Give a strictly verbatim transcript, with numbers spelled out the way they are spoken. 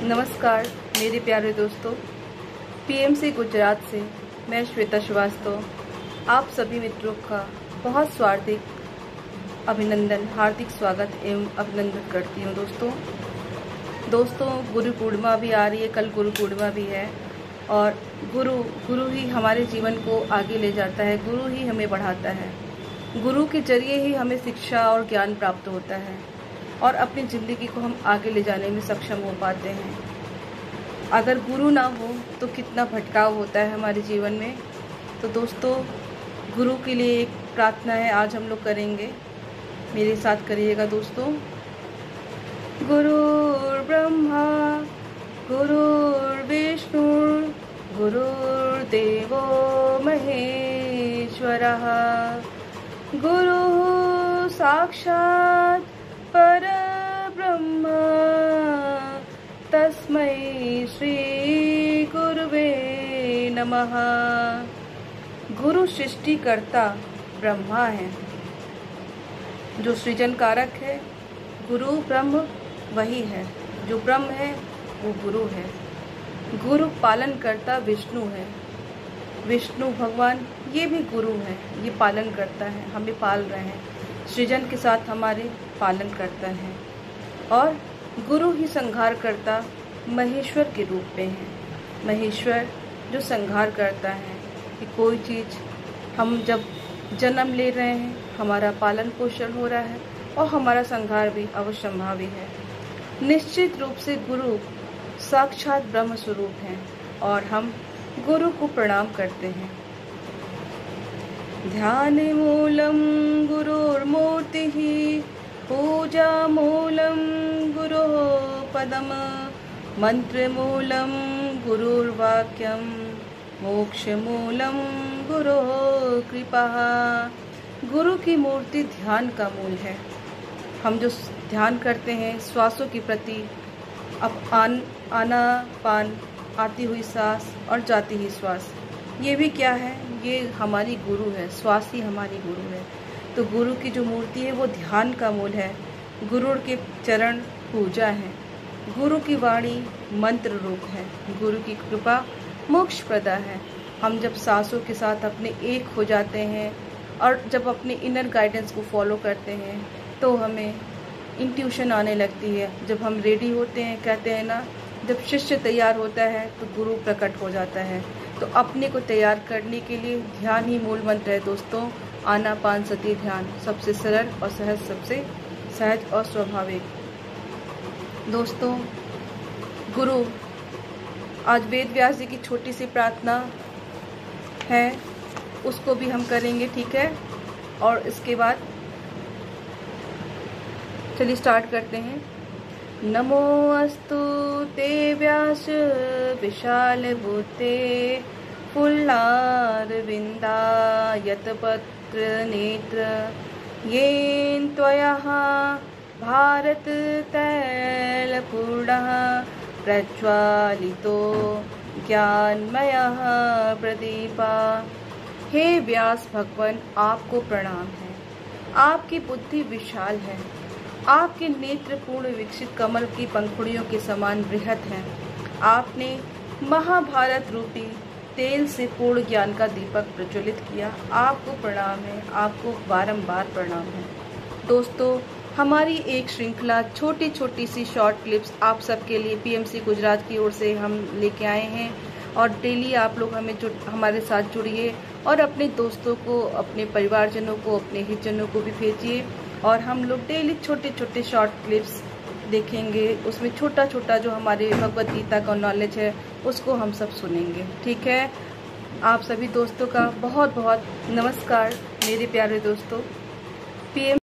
नमस्कार मेरे प्यारे दोस्तों, पीएमसी गुजरात से मैं श्वेता श्रीवास्तव आप सभी मित्रों का बहुत स्वागत अभिनंदन हार्दिक स्वागत एवं अभिनंदन करती हूँ। दोस्तों दोस्तों गुरु पूर्णिमा भी आ रही है, कल गुरु पूर्णिमा भी है और गुरु गुरु ही हमारे जीवन को आगे ले जाता है, गुरु ही हमें बढ़ाता है। गुरु के जरिए ही हमें शिक्षा और ज्ञान प्राप्त होता है और अपनी ज़िंदगी को हम आगे ले जाने में सक्षम हो पाते हैं। अगर गुरु ना हो तो कितना भटकाव होता है हमारे जीवन में। तो दोस्तों गुरु के लिए एक प्रार्थना है, आज हम लोग करेंगे, मेरे साथ करिएगा दोस्तों। गुरुर् ब्रह्मा गुरुर्विष्णु गुरुर्देवो महेश्वरः गुरुः साक्षात् परब्रह्म तस्मै श्री गुरुवे नमः। गुरु सृष्टिकर्ता ब्रह्मा है, जो सृजन कारक है। गुरु ब्रह्म वही है, जो ब्रह्म है वो गुरु है। गुरु पालन करता विष्णु है, विष्णु भगवान ये भी गुरु है, ये पालन करता है, हमें पाल रहे हैं, सृजन के साथ हमारे पालन करता है। और गुरु ही संहार करता महेश्वर के रूप में है। महेश्वर जो संहार करता है कि कोई चीज़ हम जब जन्म ले रहे हैं, हमारा पालन पोषण हो रहा है और हमारा संहार भी अवश्यंभावी है। निश्चित रूप से गुरु साक्षात ब्रह्म स्वरूप हैं और हम गुरु को प्रणाम करते हैं। ध्यान मूलम गुरुर्मूर्तिः पूजा मूलम गुरो पदम मंत्र मूलम गुरुर्वाक्यम मोक्ष मूलम गुरो कृपा। गुरु की मूर्ति ध्यान का मूल है। हम जो ध्यान करते हैं श्वासों के प्रति, अब आन आना पान, आती हुई सांस और जाती हुई श्वास, ये भी क्या है, ये हमारी गुरु है, श्वास ही हमारी गुरु है। तो गुरु की जो मूर्ति है वो ध्यान का मूल है। गुरु के चरण पूजा है, गुरु की वाणी मंत्र रूप है, गुरु की कृपा मोक्ष प्रदा है। हम जब सांसों के साथ अपने एक हो जाते हैं और जब अपने इनर गाइडेंस को फॉलो करते हैं तो हमें इंट्यूशन आने लगती है। जब हम रेडी होते हैं, कहते हैं ना, जब शिष्य तैयार होता है तो गुरु प्रकट हो जाता है। तो अपने को तैयार करने के लिए ध्यान ही मूल मंत्र है दोस्तों। आनापान सती ध्यान सबसे सरल और सहज, सबसे सहज और स्वाभाविक। दोस्तों गुरु, आज वेद व्यास जी की छोटी सी प्रार्थना है, उसको भी हम करेंगे, ठीक है। और इसके बाद चलिए स्टार्ट करते हैं। नमो अस्तु ते व्यास विशाल बुद्धे फुल्लारविंदा यतपत्र नेत्र येन त्वया भारत तैलपूर्णः प्रज्वालितो ज्ञानमयः प्रदीपा। हे व्यास भगवान, आपको प्रणाम है। आपकी बुद्धि विशाल है, आपके नेत्र पूर्ण विकसित कमल की पंखुड़ियों के समान बृहत हैं। आपने महाभारत रूपी तेल से पूर्ण ज्ञान का दीपक प्रज्वलित किया। आपको प्रणाम है, आपको बारंबार प्रणाम है। दोस्तों हमारी एक श्रृंखला छोटी छोटी सी शॉर्ट क्लिप्स आप सबके लिए पीएमसी गुजरात की ओर से हम लेके आए हैं और डेली आप लोग हमें जुड़ हमारे साथ जुड़िए और अपने दोस्तों को, अपने परिवारजनों को, अपने हितजनों को भी भेजिए। और हम लोग डेली छोटे छोटे शॉर्ट क्लिप्स देखेंगे, उसमें छोटा छोटा जो हमारे भगवत गीता का नॉलेज है उसको हम सब सुनेंगे, ठीक है। आप सभी दोस्तों का बहुत बहुत नमस्कार मेरे प्यारे दोस्तों। पीएम